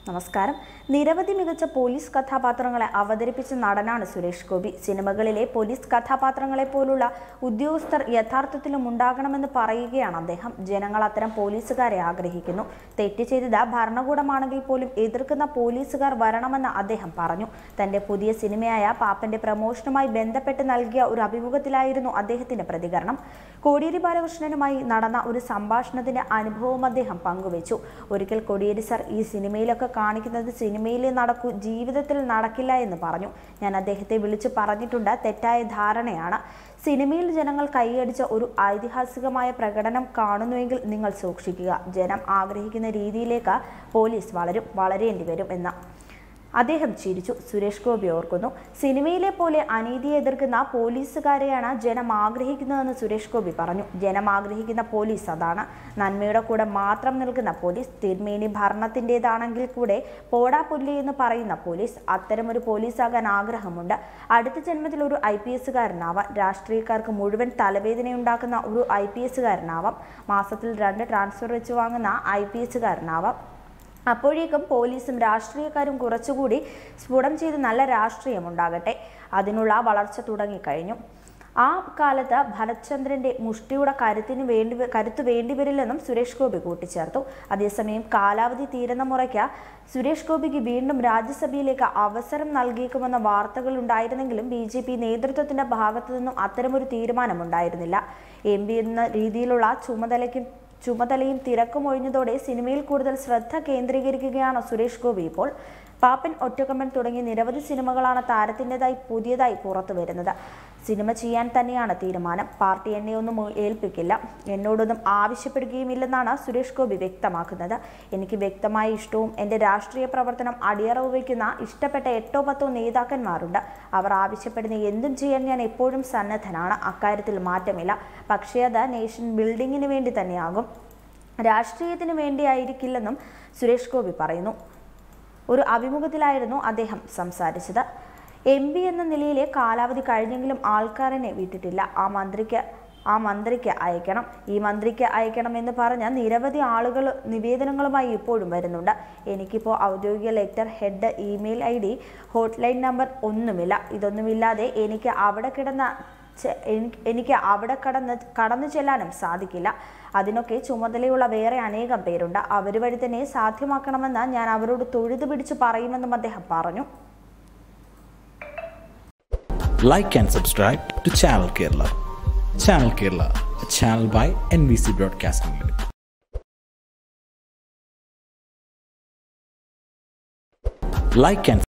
നമസ്കാരം. നിരവധി മികച്ച പോലീസ് കഥാപാത്രങ്ങളെ അവതരിപ്പിച്ച നടനാണ് സുരേഷ് ഗോപി. സിനിമകളിലെ പോലീസ് കഥാപാത്രങ്ങളെ പോലുള്ള ഉദ്യോഗസ്ഥർ യഥാർത്ഥത്തിലും ഉണ്ടാകണമെന്ന് പറയുകയാണ് അദ്ദേഹം. ജനങ്ങൾ അത്തരം പോലീസുകാരെ ആഗ്രഹിക്കുന്നു. തെറ്റ് ചെയ്തത് ഭരണകൂടമാണെങ്കിൽ പോലും എതിർക്കുന്ന പോലീസുകാർ വരണമെന്ന് അദ്ദേഹം പറഞ്ഞു. തന്റെ പുതിയ സിനിമയായ പാപ്പന്റെ പ്രമോഷനുമായി ബന്ധപ്പെട്ട് നൽകിയ ഒരു അഭിമുഖത്തിലായിരുന്നു അദ്ദേഹത്തിന്റെ പ്രതികരണം. കോടിയേരി ബാലകൃഷ്ണനുമായി നടന്ന ഒരു സംഭാഷണത്തിന്റെ അനുഭവം അദ്ദേഹം പങ്കുവച്ചു. ഒരിക്കൽ കോടിയേരി സർ ഈ സിനിമയിലൊക്കെ കാണിക്കുന്നത് സിനിമയിലെ നടക്കൂ, ജീവിതത്തിൽ നടക്കില്ല എന്ന് പറഞ്ഞു. ഞാൻ അദ്ദേഹത്തെ വിളിച്ചു പറഞ്ഞിട്ടുണ്ട്, തെറ്റായ ധാരണയാണ്. സിനിമയിൽ ജനങ്ങൾ കൈയടിച്ച ഒരു ഐതിഹാസികമായ പ്രകടനം കാണുന്നുവെങ്കിൽ നിങ്ങൾ സൂക്ഷിക്കുക. ജനം ആഗ്രഹിക്കുന്ന രീതിയിലേക്ക് പോലീസ് വളരേണ്ടി വരും എന്ന് അദ്ദേഹം ചിരിച്ചു. സുരേഷ് ഗോപി ഓർക്കുന്നു, സിനിമയിലെ പോലെ അനീതിയെ എതിർക്കുന്ന പോലീസുകാരെയാണ് ജനം ആഗ്രഹിക്കുന്നതെന്ന് സുരേഷ് ഗോപി പറഞ്ഞു. ജനം ആഗ്രഹിക്കുന്ന പോലീസ് അതാണ്, നന്മയുടെ കൂടെ മാത്രം നിൽക്കുന്ന പോലീസ്. തിരുമേനി ഭരണത്തിൻ്റെതാണെങ്കിൽ കൂടെ പോടാ പുല്ലി എന്ന് പറയുന്ന പോലീസ്. അത്തരമൊരു പോലീസാകാൻ ആഗ്രഹമുണ്ട്. അടുത്ത ജന്മത്തിൽ ഒരു IPSകാരനാവാം. രാഷ്ട്രീയക്കാർക്ക് മുഴുവൻ തലവേദനയുണ്ടാക്കുന്ന ഒരു IPSകാരനാവാം. മാസത്തിൽ 2 ട്രാൻസ്ഫർ വെച്ച് വാങ്ങുന്ന IPSകാരനാവാം. അപ്പോഴേക്കും പോലീസും രാഷ്ട്രീയക്കാരും കുറച്ചുകൂടി സ്ഫുടം ചെയ്ത് നല്ല രാഷ്ട്രീയമുണ്ടാകട്ടെ. അതിനുള്ള വളർച്ച തുടങ്ങിക്കഴിഞ്ഞു. ആ കാലത്ത് ഭരത്ചന്ദ്രന്റെ മുഷ്ടിയുടെ കരുത്ത് വേണ്ടിവരില്ലെന്നും സുരേഷ് ഗോപി കൂട്ടിച്ചേർത്തു. അതേസമയം കാലാവധി തീരുന്ന മുറയ്ക്ക് സുരേഷ് ഗോപിക്ക് വീണ്ടും രാജ്യസഭയിലേക്ക് അവസരം നൽകിയേക്കുമെന്ന വാർത്തകൾ ഉണ്ടായിരുന്നെങ്കിലും BJP നേതൃത്വത്തിന്റെ ഭാഗത്തു നിന്നും അത്തരമൊരു തീരുമാനമുണ്ടായിരുന്നില്ല. MP എന്ന രീതിയിലുള്ള ചുമതലയും തിരക്കും ഒഴിഞ്ഞതോടെ സിനിമയിൽ കൂടുതൽ ശ്രദ്ധ കേന്ദ്രീകരിക്കുകയാണ് സുരേഷ് ഗോപി ഇപ്പോൾ. പാപ്പൻ, ഒറ്റക്കൊമ്പൻ തുടങ്ങി നിരവധി സിനിമകളാണ് താരത്തിൻ്റെതായി പുതിയതായി പുറത്തു വരുന്നത്. സിനിമ ചെയ്യാൻ തന്നെയാണ് തീരുമാനം. പാർട്ടി എന്നെ ഒന്നും ഏൽപ്പിക്കില്ല, എന്നോടൊന്നും ആവശ്യപ്പെടുകയുമില്ലെന്നാണ് സുരേഷ് ഗോപി വ്യക്തമാക്കുന്നത്. എനിക്ക് വ്യക്തമായ ഇഷ്ടവും എൻ്റെ രാഷ്ട്രീയ പ്രവർത്തനം അടിയറവ് വയ്ക്കുന്ന ഇഷ്ടപ്പെട്ട 8-10 നേതാക്കന്മാരുണ്ട്. അവർ ആവശ്യപ്പെടുന്ന എന്തും ചെയ്യാൻ ഞാൻ എപ്പോഴും സന്നദ്ധനാണ്. അക്കാര്യത്തിൽ മാറ്റമില്ല. പക്ഷേ അത് നേഷൻ ബിൽഡിങ്ങിന് വേണ്ടി തന്നെയാകും, രാഷ്ട്രീയത്തിന് വേണ്ടിയായിരിക്കില്ലെന്നും സുരേഷ് ഗോപി പറയുന്നു. ഒരു അഭിമുഖത്തിലായിരുന്നു അദ്ദേഹം സംസാരിച്ചത്. MP എന്ന നിലയിലെ കാലാവധി കഴിഞ്ഞെങ്കിലും ആൾക്കാരനെ വിട്ടിട്ടില്ല. ആ മന്ത്രിക്ക് അയക്കണം, ഈ മന്ത്രിക്ക് അയക്കണം എന്ന് പറഞ്ഞ നിരവധി ആളുകൾ നിവേദനങ്ങളുമായി ഇപ്പോഴും വരുന്നുണ്ട്. എനിക്കിപ്പോൾ ഔദ്യോഗിക letter head, email ID, hotline number ഒന്നുമില്ല. ഇതൊന്നുമില്ലാതെ എനിക്ക് അവിടെ കടന്നു ചെല്ലാനും സാധിക്കില്ല. അതിനൊക്കെ ചുമതലയുള്ള വേറെ അനേകം പേരുണ്ട്. അവർ വഴി തന്നെ സാധ്യമാക്കണമെന്ന് ഞാൻ അവരോട് തൊഴുതു പിടിച്ചു പറയുമെന്നും അദ്ദേഹം പറഞ്ഞു. Like and subscribe to Channel Kerala. Channel Kerala, a channel by NBC Broadcasting Limited. Like and